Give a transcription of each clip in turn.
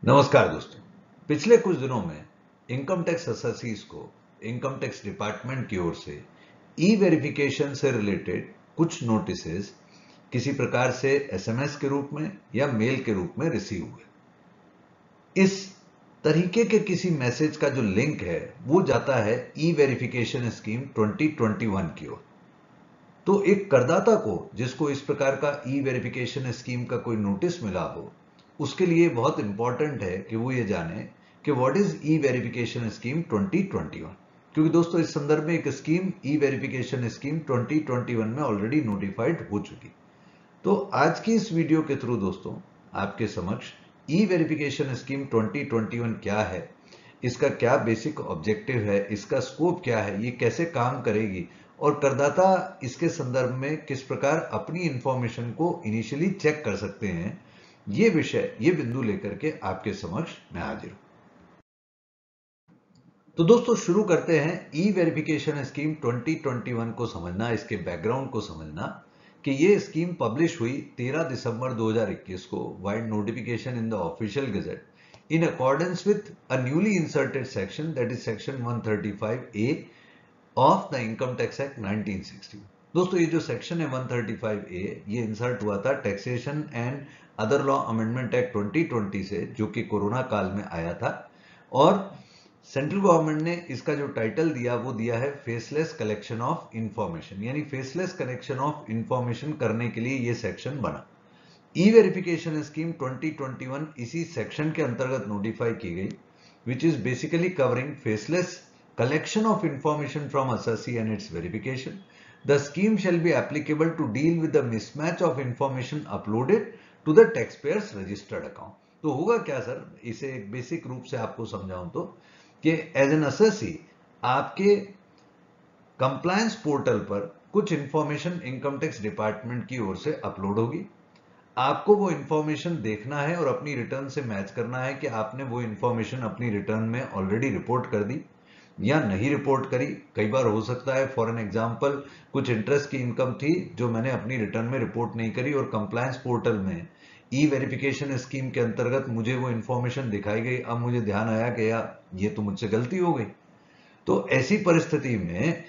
नमस्कार दोस्तों। पिछले कुछ दिनों में इनकम टैक्स असेसीज को इनकम टैक्स डिपार्टमेंट की ओर से ई वेरिफिकेशन से रिलेटेड कुछ नोटिसेस किसी प्रकार से एसएमएस के रूप में या मेल के रूप में रिसीव हुए। इस तरीके के किसी मैसेज का जो लिंक है वो जाता है ई वेरिफिकेशन स्कीम 2021 की ओर। तो एक करदाता को जिसको इस प्रकार का ई वेरिफिकेशन स्कीम का कोई नोटिस मिला हो, उसके लिए बहुत इंपॉर्टेंट है कि वो ये जाने कि what is e verification scheme 2021। क्योंकि दोस्तों इस संदर्भ में एक स्कीम ई वेरिफिकेशन स्कीम 2021 में ऑलरेडी नोटिफाइड हो चुकी। तो आज की इस वीडियो के थ्रू दोस्तों आपके समक्ष ई वेरिफिकेशन स्कीम 2021 क्या है, इसका क्या बेसिक ऑब्जेक्टिव है, इसका स्कोप क्या है, ये कैसे काम करेगी और करदाता इसके संदर्भ में किस प्रकार अपनी इंफॉर्मेशन को इनिशियली चेक कर सकते हैं, ये विषय ये बिंदु लेकर के आपके समक्ष मैं हाजिर हूं। तो दोस्तों शुरू करते हैं ई वेरिफिकेशन स्कीम 2021 को समझना, इसके बैकग्राउंड को समझना कि ये स्कीम पब्लिश हुई 13 दिसंबर 2021 को vide notification in the official gazette in accordance with a newly inserted section that is section 135A of the income tax act 1960। दोस्तों ये जो सेक्शन है 135A ये इंसर्ट हुआ था taxation and other law amendment act 2020 से, जो कि कोरोना काल में आया था। और सेंट्रल गवर्नमेंट ने इसका जो टाइटल दिया वो दिया है फेसलेस कलेक्शन ऑफ इंफॉर्मेशन, यानी फेसलेस कलेक्शन ऑफ इंफॉर्मेशन करने के लिए ये सेक्शन बना। ई वेरिफिकेशन स्कीम 2021 इसी सेक्शन के अंतर्गत नोटिफाई की गई, which is basically covering faceless collection of information from assessee and its verification. The scheme shall be applicable to deal with the mismatch of information uploaded to the taxpayer's registered account. तो होगा क्या sir, इसे एक basic रूप से आपको समझाऊं तो कि एज एन असेसी आपके कंप्लायंस पोर्टल पर कुछ इंफॉर्मेशन इनकम टैक्स डिपार्टमेंट की ओर से अपलोड होगी। आपको वो इंफॉर्मेशन देखना है और अपनी रिटर्न से मैच करना है कि आपने वो इंफॉर्मेशन अपनी रिटर्न में ऑलरेडी रिपोर्ट कर दी या नहीं रिपोर्ट करी। कई बार हो सकता है फॉर एन एग्जांपल कुछ इंटरेस्ट की इनकम थी जो मैंने अपनी रिटर्न में रिपोर्ट नहीं करी और कंप्लायंस पोर्टल में ई वेरिफिकेशन स्कीम के अंतर्गत मुझे वो इंफॉर्मेशन दिखाई गई। अब मुझे ध्यान आया कि यार ये तो मुझसे गलती हो गई। तो ऐसी परिस्थिति में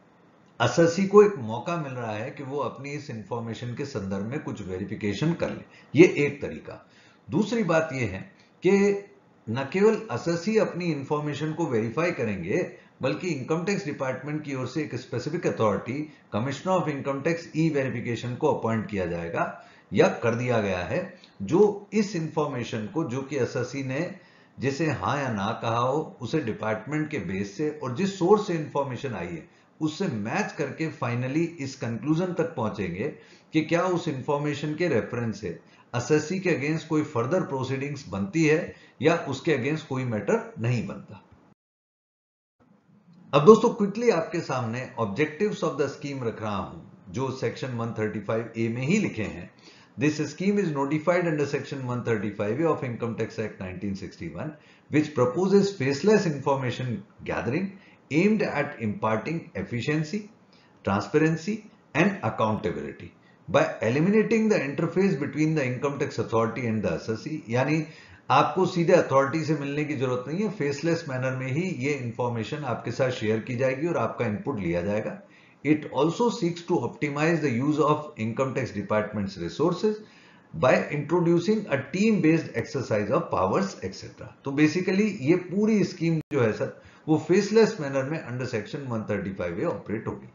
असेसी को एक मौका मिल रहा है कि वो अपनी इस इंफॉर्मेशन के संदर्भ में कुछ वेरिफिकेशन कर ले। ये एक तरीका। दूसरी बात ये है कि न केवल असेसी अपनी इंफॉर्मेशन को वेरीफाई करेंगे, बल्कि इनकम टैक्स डिपार्टमेंट की ओर से एक specific authority commissioner of income tax e verification को अपॉइंट किया जाएगा या कर दिया गया है, जो इस इंफॉर्मेशन को, जो कि असेसी ने जिसे हाँ या ना कहा हो, उसे डिपार्टमेंट के बेस से और जिस सोर्स से इंफॉर्मेशन आई है उससे मैच करके फाइनली इस कंक्लूजन तक पहुंचेंगे कि क्या उस इंफॉर्मेशन के रेफरेंस से असेसी के अगेंस्ट कोई फर्दर प्रोसीडिंग्स बनती है या उसके अगेंस्ट कोई मैटर नहीं बनता। अब दोस्तों क्विकली आपके सामने ऑब्जेक्टिव्स ऑफ द स्कीम रख रहा हूं, जो सेक्शन 135A में ही लिखे हैं। This scheme is notified under section 135A of income tax act 1961, which proposes faceless information gathering aimed at imparting efficiency, transparency, and accountability by eliminating the interface between the income tax authority and the assessee। यानी आपको सीधे authority से मिलने की जरूरत नहीं है, faceless manner में ही ये इंफॉर्मेशन आपके साथ शेयर की जाएगी और आपका इनपुट लिया जाएगा। It also seeks to optimize the use of income tax departments resources by introducing a team based exercise of powers etc। तो बेसिकली ये पूरी स्कीम जो है सर वो फेसलेस मैनर में अंडर सेक्शन 135A ऑपरेट होगी।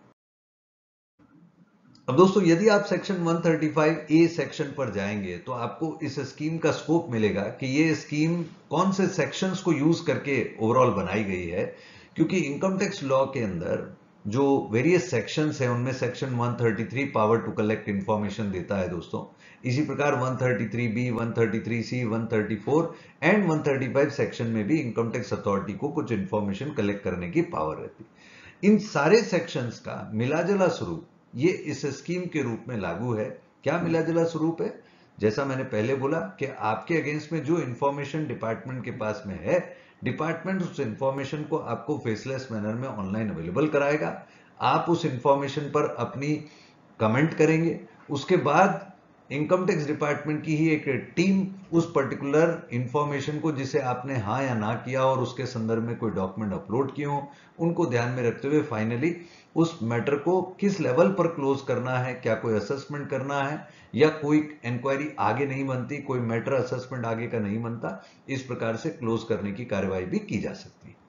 अब दोस्तों यदि आप सेक्शन 135A सेक्शन पर जाएंगे तो आपको इस स्कीम का स्कोप मिलेगा कि ये स्कीम कौन से सेक्शंस को यूज करके ओवरऑल बनाई गई है। क्योंकि इनकम टैक्स लॉ के अंदर जो वेरियस सेक्शंस हैं उनमें section 133 power to collect information देता है दोस्तों। इसी प्रकार 133B, 133C, 134 एंड 135 सेक्शन में भी इनकम टैक्स अथॉरिटी को कुछ इंफॉर्मेशन कलेक्ट करने की पावर रहती है। इन सारे सेक्शंस का मिलाजुला स्वरूप ये इस स्कीम के रूप में लागू है। क्या मिलाजुला स्वरूप है? जैसा मैंने पहले बोला कि आपके अगेंस्ट में जो इंफॉर्मेशन डिपार्टमेंट के पास में है, डिपार्टमेंट उस इंफॉर्मेशन को आपको फेसलेस मैनर में ऑनलाइन अवेलेबल कराएगा। आप उस इंफॉर्मेशन पर अपनी कमेंट करेंगे, उसके बाद इनकम टैक्स डिपार्टमेंट की ही एक टीम उस पर्टिकुलर इंफॉर्मेशन को, जिसे आपने हाँ या ना किया और उसके संदर्भ में कोई डॉक्यूमेंट अपलोड किए हो, उनको ध्यान में रखते हुए फाइनली उस मैटर को किस लेवल पर क्लोज करना है, क्या कोई असेसमेंट करना है या कोई इंक्वायरी आगे नहीं बनती, कोई मैटर असेसमेंट आगे का नहीं बनता, इस प्रकार से क्लोज करने की कार्यवाही भी की जा सकती है।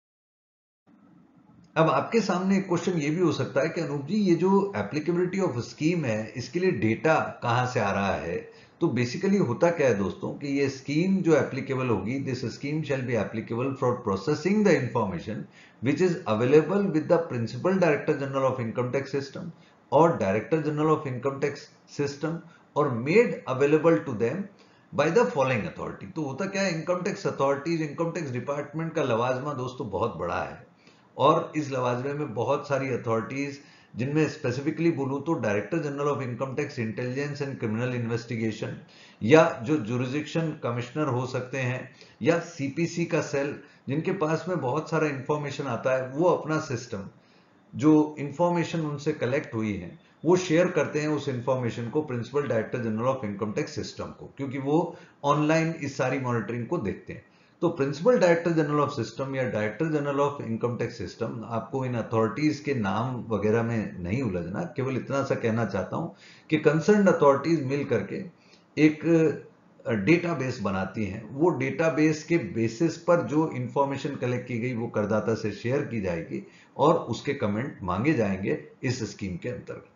अब आपके सामने एक क्वेश्चन ये भी हो सकता है कि अनूप जी, ये जो एप्लीकेबिलिटी ऑफ स्कीम है, इसके लिए डेटा कहां से आ रहा है? तो बेसिकली होता क्या है दोस्तों कि ये स्कीम जो एप्लीकेबल होगी, this scheme shall be applicable for processing the information which is available with the principal director general of income tax system और director general of income tax system और made available to them by the following authority. तो होता क्या है, income tax authorities, income tax department का लवाजमा दोस्तों बहुत बड़ा है और इस लवाजमे में बहुत सारी अथॉरिटीज, जिनमें स्पेसिफिकली बोलूं तो director general of income tax intelligence and criminal investigation, या जो जुरिस्डिक्शन कमिश्नर हो सकते हैं, या सीपीसी का सेल, जिनके पास में बहुत सारा इंफॉर्मेशन आता है, वो अपना सिस्टम, जो इंफॉर्मेशन उनसे कलेक्ट हुई है, वो शेयर करते हैं उस इंफॉर्मेशन को principal director general of income tax system को, क्योंकि वो ऑनलाइन इस सारी मॉनिटरिंग को देखते हैं। तो principal director general of system या director general of income tax system, आपको इन अथॉरिटीज के नाम वगैरह में नहीं उलझना, केवल इतना सा कहना चाहता हूं कि कंसर्न अथॉरिटीज मिल करके एक डेटाबेस बनाती हैं। वो डेटाबेस के बेसिस पर जो इंफॉर्मेशन कलेक्ट की गई वो करदाता से शेयर की जाएगी और उसके कमेंट मांगे जाएंगे इस स्कीम के अंतर्गत।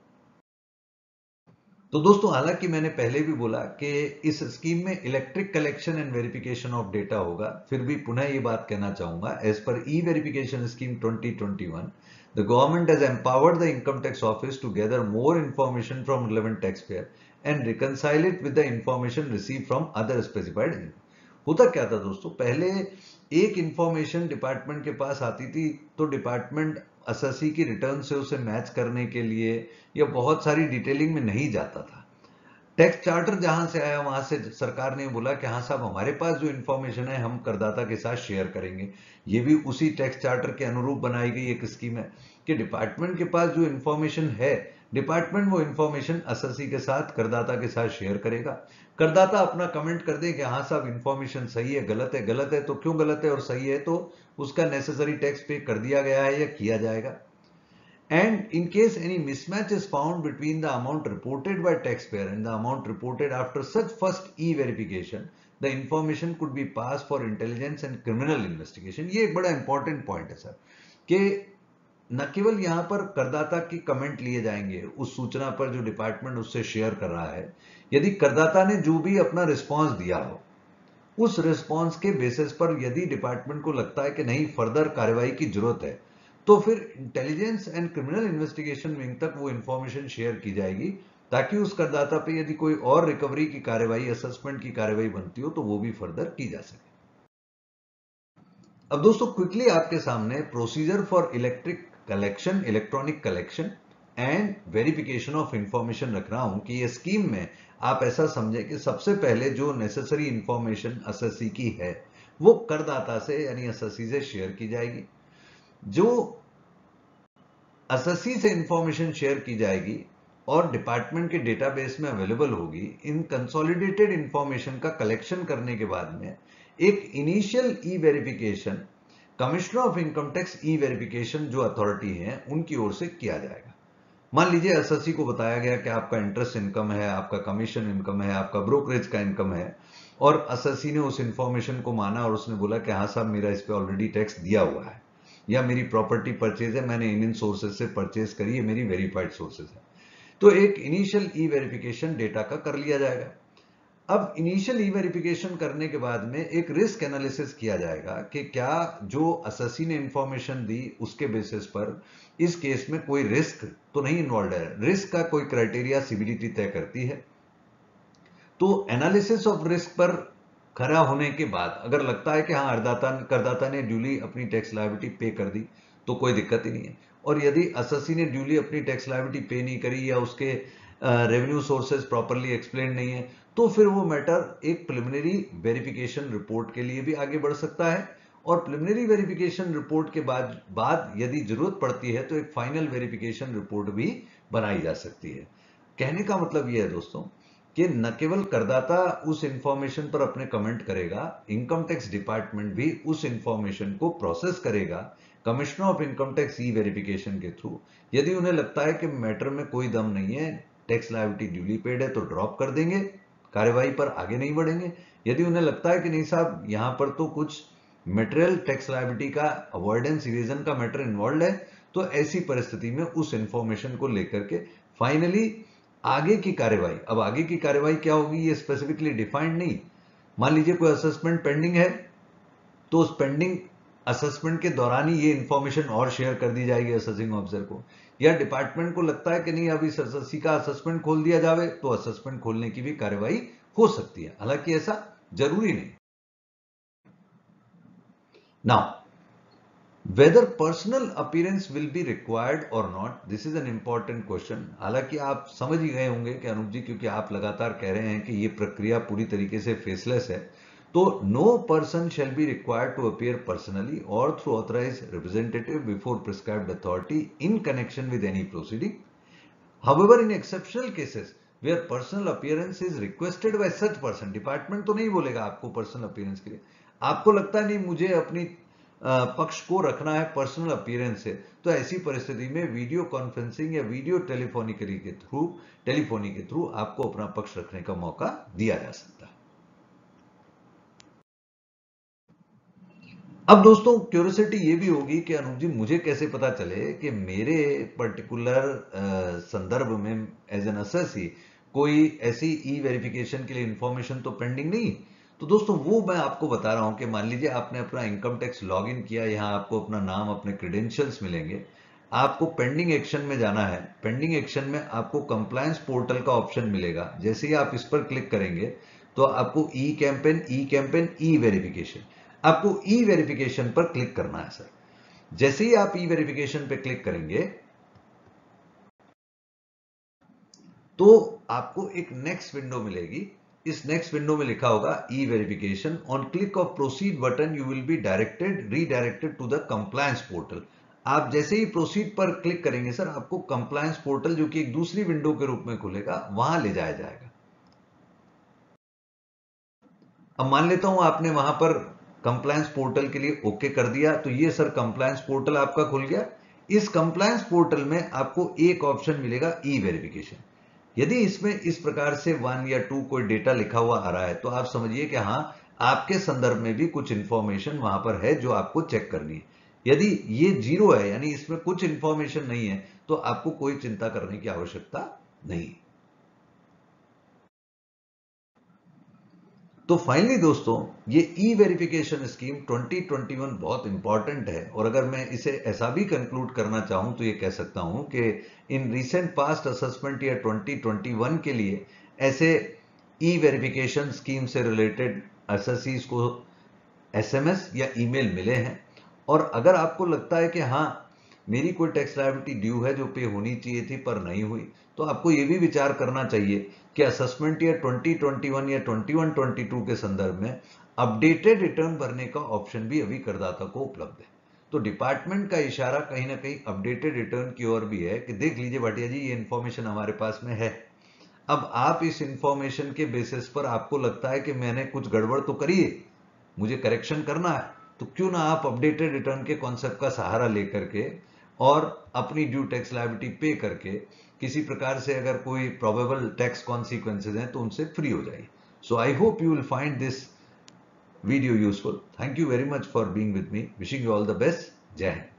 तो दोस्तों, हालांकि मैंने पहले भी बोला कि इस स्कीम में electric collection and verification of data होगा, फिर भी पुनः ये बात कहना चाहूंगा, एज पर e verification scheme 2021 the government has empowered the income tax office to gather more information from relevant tax payer and reconcile it with the information receive from other specified. होता क्या था दोस्तों, पहले एक इंफॉर्मेशन डिपार्टमेंट के पास आती थी तो डिपार्टमेंट असेसी की रिटर्न से उसे मैच करने के लिए या बहुत सारी डिटेलिंग में नहीं जाता था। टैक्स चार्टर जहां से आया वहां से सरकार ने बोला कि हाँ साहब, हमारे पास जो इंफॉर्मेशन है हम करदाता के साथ शेयर करेंगे। ये भी उसी टैक्स चार्टर के अनुरूप बनाई गई एक स्कीम है कि डिपार्टमेंट के पास जो इंफॉर्मेशन है, डिपार्टमेंट वो इंफॉर्मेशन असेसी के साथ, करदाता के साथ शेयर करेगा। करदाता अपना कमेंट कर दे कि हाँ साहब, इंफॉर्मेशन सही है, गलत है तो क्यों गलत है, और सही है तो उसका नेसेसरी टैक्स पे कर दिया गया है या किया जाएगा। And in case any mismatch is found between the amount reported by taxpayer and the amount reported after such first e-verification, the information could be passed for intelligence and criminal investigation। ये एक बड़ा important point है sir, कि न केवल यहां पर करदाता की कमेंट लिए जाएंगे उस सूचना पर जो डिपार्टमेंट उससे शेयर कर रहा है, यदि करदाता ने जो भी अपना रिस्पॉन्स दिया हो, उस रिस्पॉन्स के बेसिस पर यदि डिपार्टमेंट को लगता है कि नहीं फर्दर कार्रवाई की जरूरत है, तो फिर intelligence and criminal investigation wing तक वो इंफॉर्मेशन शेयर की जाएगी, ताकि उस करदाता पे यदि कोई और रिकवरी की कार्रवाई, असेसमेंट की कार्रवाई बनती हो तो वो भी फर्दर की जा सके। अब दोस्तों, क्विकली आपके सामने procedure for electronic collection and verification of information रख रहा हूं कि ये स्कीम में आप ऐसा समझे कि सबसे पहले जो नेसेसरी इंफॉर्मेशन असेसी की है वो करदाता से यानी असेसी से शेयर की जाएगी। जो असेसी से इंफॉर्मेशन शेयर की जाएगी और डिपार्टमेंट के डेटाबेस में अवेलेबल होगी, इन कंसोलिडेटेड इंफॉर्मेशन का कलेक्शन करने के बाद में एक initial e verification commissioner of income tax e verification जो अथॉरिटी है उनकी ओर से किया जाएगा। मान लीजिए असेसी को बताया गया कि आपका इंटरेस्ट इनकम है, आपका कमीशन इनकम है, आपका ब्रोकरेज का इनकम है, और असेसी ने उस इंफॉर्मेशन को माना और उसने बोला कि हाँ साहब, मेरा इस पे ऑलरेडी टैक्स दिया हुआ है, या मेरी प्रॉपर्टी परचेज है, मैंने इन सोर्सेज से परचेज करी है, मेरी वेरीफाइड सोर्सेज है, तो एक इनिशियल ई वेरिफिकेशन डेटा का कर लिया जाएगा। अब इनिशियल ई वेरिफिकेशन करने के बाद में एक रिस्क एनालिसिस किया जाएगा कि क्या जो असेसी ने इंफॉर्मेशन दी उसके बेसिस पर इस केस में कोई रिस्क तो नहीं इन्वॉल्व है। रिस्क का कोई क्राइटेरिया सीबीडीटी तय करती है। तो एनालिसिस ऑफ रिस्क पर खरा होने के बाद अगर लगता है कि हाँ, करदाता ने ड्यूली अपनी टैक्स लायबिलिटी पे कर दी तो कोई दिक्कत ही नहीं है, और यदि असेसी ने ड्यूली अपनी टैक्स लायबिलिटी पे नहीं करी या उसके रेवेन्यू सोर्सेज प्रॉपरली एक्सप्लेन नहीं है, तो फिर वो मैटर एक प्रिलिमिनरी वेरिफिकेशन रिपोर्ट के लिए भी आगे बढ़ सकता है, और प्रिलिमिनरी वेरिफिकेशन रिपोर्ट के बाद यदि जरूरत पड़ती है तो एक फाइनल वेरिफिकेशन रिपोर्ट भी बनाई जा सकती है। कहने का मतलब यह है दोस्तों कि न केवल करदाता उस इंफॉर्मेशन पर अपने कमेंट करेगा, इनकम टैक्स डिपार्टमेंट भी उस इंफॉर्मेशन को प्रोसेस करेगा commissioner of income tax e verification के थ्रू। यदि उन्हें लगता है कि मैटर में कोई दम नहीं है, टैक्स लायबिलिटी ड्यूली पेड है, तो ड्रॉप कर देंगे, कार्यवाही पर आगे नहीं बढ़ेंगे। यदि उन्हें लगता है कि नहीं साहब, यहां पर तो कुछ मटेरियल टैक्स लायबिलिटी का अवॉइडेंस इवेजन का मैटर इन्वॉल्व है, तो ऐसी परिस्थिति में उस इंफॉर्मेशन को लेकर के फाइनली आगे की कार्यवाही, अब आगे की कार्यवाही क्या होगी ये स्पेसिफिकली डिफाइंड नहीं। मान लीजिए कोई असेसमेंट पेंडिंग है, तो उस पेंडिंग असेसमेंट के दौरान ही ये इंफॉर्मेशन और शेयर कर दी जाएगी असेसिंग ऑफिसर को, या डिपार्टमेंट को लगता है कि नहीं अब इस एसएससी का असेसमेंट खोल दिया जावे, तो असेसमेंट खोलने की भी कार्यवाही हो सकती है, हालांकि ऐसा जरूरी नहीं। Now whether personal appearance will be required or not, this is an important question। हालांकि आप समझ ही गए होंगे कि अनूप जी, क्योंकि आप लगातार कह रहे हैं कि ये प्रक्रिया पूरी तरीके से फेसलेस है, तो no person shall be required to appear personally or through authorized representative before prescribed authority in connection with any proceeding. However, in exceptional cases where personal appearance is requested by such person, department तो नहीं बोलेगा आपको personal appearance के लिए, आपको लगता है नहीं मुझे अपनी पक्ष को रखना है पर्सनल अपीयरेंस से, तो ऐसी परिस्थिति में वीडियो कॉन्फ्रेंसिंग या वीडियो टेलीफोनी के थ्रू आपको अपना पक्ष रखने का मौका दिया जा सकता है। अब दोस्तों क्यूरियोसिटी ये भी होगी कि अनूप जी मुझे कैसे पता चले कि मेरे पर्टिकुलर संदर्भ में एज एन असेसी कोई ऐसी ई वेरिफिकेशन के लिए इंफॉर्मेशन तो पेंडिंग नहीं। तो दोस्तों वो मैं आपको बता रहा हूं कि मान लीजिए आपने अपना इनकम टैक्स लॉग इन किया, यहां आपको अपना नाम, अपने क्रेडेंशियल्स मिलेंगे, आपको पेंडिंग एक्शन में जाना है। पेंडिंग एक्शन में आपको कंप्लायंस पोर्टल का ऑप्शन मिलेगा, जैसे ही आप इस पर क्लिक करेंगे तो आपको ई कैंपेन ई वेरिफिकेशन, आपको ई वेरिफिकेशन पर क्लिक करना है सर। जैसे ही आप ई वेरिफिकेशन पर क्लिक करेंगे तो आपको एक नेक्स्ट विंडो मिलेगी। इस नेक्स्ट विंडो में लिखा होगा e verification, on click of proceed button you will be redirected to the compliance portal. आप जैसे ही प्रोसीड पर क्लिक करेंगे सर, आपको कंप्लायंस पोर्टल जो कि एक दूसरी विंडो के रूप में खुलेगा, वहां ले जाया जाएगा। अब मान लेता हूं आपने वहां पर कंप्लायंस पोर्टल के लिए ओके कर दिया, तो ये सर कंप्लायंस पोर्टल आपका खुल गया। इस कंप्लायंस पोर्टल में आपको एक ऑप्शन मिलेगा ई वेरिफिकेशन। यदि इसमें इस प्रकार से 1 या 2 कोई डेटा लिखा हुआ आ रहा है, तो आप समझिए कि हां आपके संदर्भ में भी कुछ इंफॉर्मेशन वहां पर है जो आपको चेक करनी है। यदि ये 0 है, यानी इसमें कुछ इंफॉर्मेशन नहीं है, तो आपको कोई चिंता करने की आवश्यकता नहीं। तो फाइनली दोस्तों, ये ई वेरिफिकेशन स्कीम 2021 बहुत इंपॉर्टेंट है, और अगर मैं इसे ऐसा भी कंक्लूड करना चाहूं तो ये कह सकता हूं कि in recent past assessment year 2021 के लिए ऐसे ई वेरिफिकेशन स्कीम से रिलेटेड एसएससीज को एसएमएस या ईमेल मिले हैं। और अगर आपको लगता है कि हाँ मेरी कोई टैक्स लायबिलिटी ड्यू है जो पे होनी चाहिए थी पर नहीं हुई, तो आपको यह भी विचार करना चाहिए कि असेसमेंट ईयर 2021 या 21-22 के संदर्भ में अपडेटेड रिटर्न भरने का ऑप्शन भी अभी करदाता को उपलब्ध है। तो डिपार्टमेंट का इशारा कहीं ना कहीं अपडेटेड रिटर्न की ओर भी है कि देख लीजिए भाटिया जी, ये इंफॉर्मेशन हमारे पास में है। अब आप इस इंफॉर्मेशन के बेसिस पर आपको लगता है कि मैंने कुछ गड़बड़ तो करी है, मुझे करेक्शन करना है, तो क्यों ना आप अपडेटेड रिटर्न के कॉन्सेप्ट का सहारा लेकर के और अपनी ड्यू टैक्स लायबिलिटी पे करके किसी प्रकार से अगर कोई प्रोबेबल टैक्स कॉन्सिक्वेंसेज हैं तो उनसे फ्री हो जाइए। So I hope you will find this video useful. Thank you very much for being with me. Wishing you all the best. जय हिंद।